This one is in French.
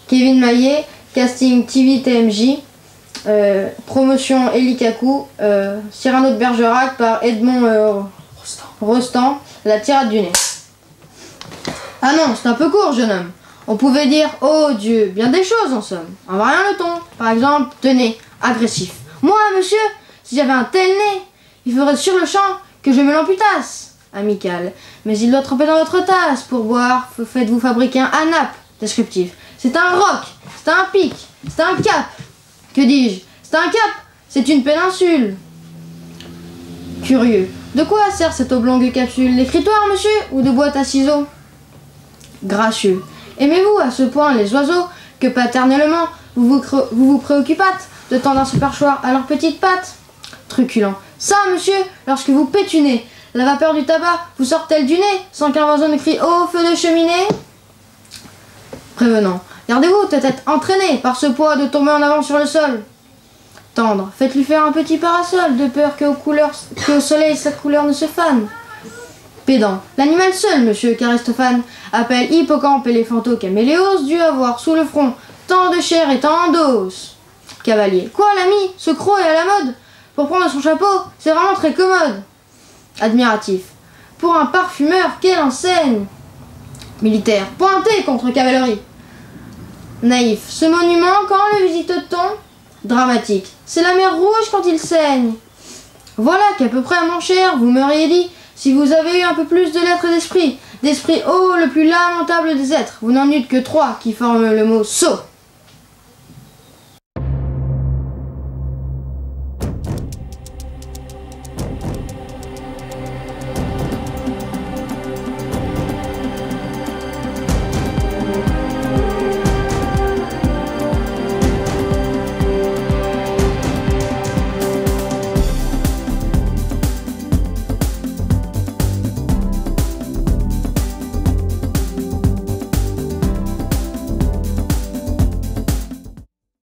Kevin Maillet, casting TV TMJ, promotion Elikaku, Cyrano de Bergerac par Edmond Rostand, la tirade du nez. Ah non, c'est un peu court, jeune homme. On pouvait dire, oh Dieu, bien des choses en somme. En variant le ton. Par exemple, tenez, agressif. Moi, monsieur, si j'avais un tel nez, il faudrait sur le champ que je me l'amputasse. Amical. Mais il doit tremper dans votre tasse. Pour boire, faites-vous fabriquer un anap. Descriptif. C'est un roc. C'est un pic. C'est un cap. Que dis-je? C'est un cap. C'est une péninsule. Curieux. De quoi sert cette oblongue capsule? D'écritoire, monsieur? Ou de boîte à ciseaux? Gracieux. Aimez-vous à ce point les oiseaux que paternellement vous vous préoccupâtes de tendre un superchoir à leurs petites pattes? Truculent. Ça, monsieur, lorsque vous pétunez, la vapeur du tabac vous sort-elle du nez sans qu'un oiseau ne crie « Oh, feu de cheminée ?» Prévenant. Gardez-vous de être entraîné par ce poids de tomber en avant sur le sol. Tendre. Faites-lui faire un petit parasol de peur qu'au soleil sa couleur ne se fane. Pédant. L'animal seul, monsieur, qu'Aristophane appelle hippocampe éléphanto-caméléos, dû avoir sous le front tant de chair et tant d'os. Cavalier. Quoi, l'ami? Ce croc est à la mode. Pour prendre son chapeau, c'est vraiment très commode. Admiratif. Pour un parfumeur, quelle enseigne! Militaire. Pointé contre cavalerie. Naïf. Ce monument, quand le visite-t-on? Dramatique. C'est la mer Rouge quand il saigne. Voilà qu'à peu près, mon cher, vous m'auriez dit, si vous avez eu un peu plus de lettres d'esprit, d'esprit haut, le plus lamentable des êtres, vous n'en eûtes que 3 qui forment le mot sot.